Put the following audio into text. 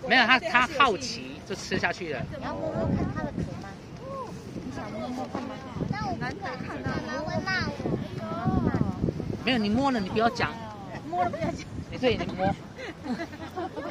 没有，他好奇就吃下去了。 你要摸摸看它的壳吗？你想摸摸看吗？那我难得看到，妈妈会骂我。 没有，你摸了你不要讲， 摸了不要讲。 你对你摸。